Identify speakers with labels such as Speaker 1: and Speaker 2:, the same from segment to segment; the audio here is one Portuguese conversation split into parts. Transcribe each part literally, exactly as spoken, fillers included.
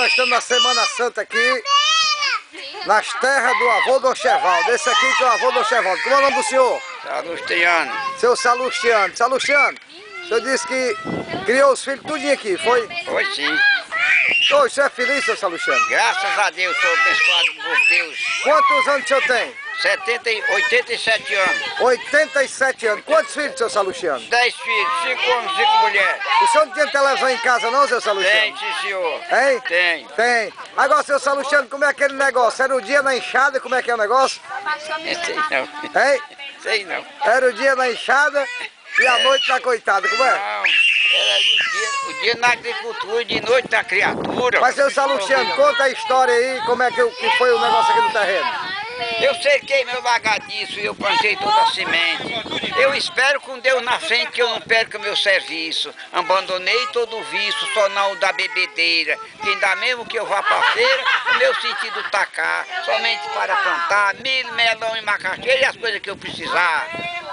Speaker 1: nós estamos na Semana Santa aqui, nas terras do avô do Chevaldo. Esse aqui que é o avô do Chevaldo. Como é o nome do senhor?
Speaker 2: Salustiano.
Speaker 1: Seu Salustiano. Salustiano, o senhor disse que criou os filhos tudinho aqui, foi?
Speaker 2: Foi sim.
Speaker 1: Ô, o senhor é feliz, seu Salustiano?
Speaker 2: Graças a Deus, sou abençoado por Deus.
Speaker 1: Quantos anos o senhor tem?
Speaker 2: setenta, e- oitenta e sete anos.
Speaker 1: oitenta e sete anos. Quantos filhos, seu Salustiano?
Speaker 2: dez filhos, cinco homens e cinco mulheres.
Speaker 1: O senhor não tinha televisão em casa não, seu Salustiano?
Speaker 2: Tem, sim senhor.
Speaker 1: Hein?
Speaker 2: Tem.
Speaker 1: Tem. Agora, seu Salustiano, como é aquele negócio? Era o dia na enxada, como é que é o negócio?
Speaker 2: Sei não.
Speaker 1: Hein?
Speaker 2: Sei não.
Speaker 1: Era o dia na enxada e a noite na coitada, como é?
Speaker 2: Não, era o dia, o dia na agricultura e de noite na criatura.
Speaker 1: Mas, seu Salustiano, conta a história aí, como é que, que foi o negócio aqui no terreno.
Speaker 2: Eu cerquei meu lagadiço e eu plantei toda a semente. Eu espero com Deus na frente que eu não perca meu serviço. Abandonei todo o vício, só não o da bebedeira. Que ainda mesmo que eu vá para a feira, o meu sentido tá cá. Somente para plantar milho, melão e macaxeira e as coisas que eu precisar.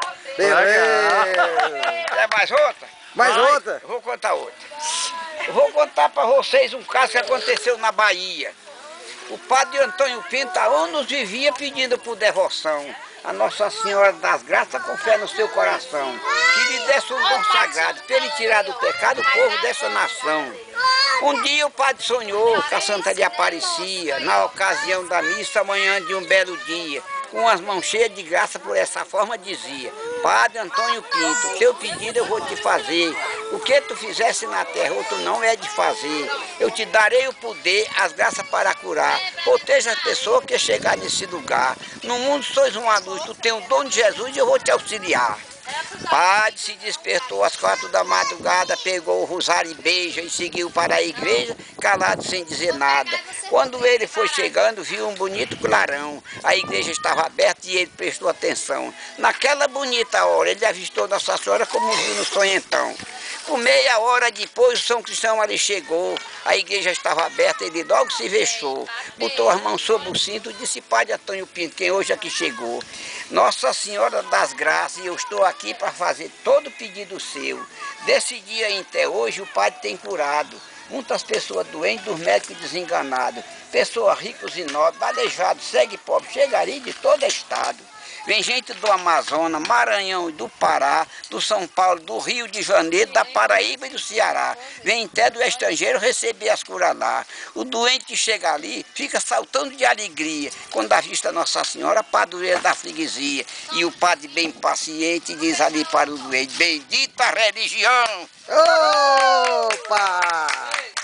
Speaker 1: Beleza.
Speaker 2: Quer mais outra?
Speaker 1: Mais
Speaker 2: Vai,
Speaker 1: outra?
Speaker 2: eu vou contar outra. Eu vou contar para vocês um caso que aconteceu na Bahia. O padre Antônio Pinto há anos vivia pedindo por devoção a Nossa Senhora das Graças com fé no seu coração, que lhe desse um dom sagrado, para ele tirar do pecado o povo dessa nação. Um dia o padre sonhou que a Santa lhe aparecia, na ocasião da missa, amanhã de um belo dia, com as mãos cheias de graça, por essa forma dizia: Padre Antônio Pinto, teu pedido eu vou te fazer. O que tu fizesse na terra, outro não é de fazer. Eu te darei o poder, as graças para curar. Proteja as pessoas que chegar nesse lugar. No mundo sois uma luz, tu tens o dom de Jesus e eu vou te auxiliar. Padre se despertou às quatro da madrugada, pegou o rosário e beija e seguiu para a igreja, calado sem dizer nada. Quando ele foi chegando, viu um bonito clarão. A igreja estava aberta e ele prestou atenção. Naquela bonita hora, ele avistou Nossa Senhora como viu no sonho então. Com meia hora depois, o São Cristão ali chegou. A igreja estava aberta, ele logo se fechou. Botou as mãos sobre o cinto e disse: Padre Antônio Pinto, quem hoje aqui chegou? Nossa Senhora das Graças, eu estou aqui para fazer todo pedido seu. Desse dia até hoje, o padre tem curado muitas pessoas doentes, dos médicos desenganados, pessoas ricas e nobres, aleijados, cegos e pobres, chegariam de todo estado. Vem gente do Amazonas, Maranhão e do Pará, do São Paulo, do Rio de Janeiro, da Paraíba e do Ceará. Vem até do estrangeiro receber as curas lá. O doente que chega ali fica saltando de alegria quando avista Nossa Senhora, padroeira da freguesia. E o padre bem paciente diz ali para o doente: bendita religião!
Speaker 1: Opa!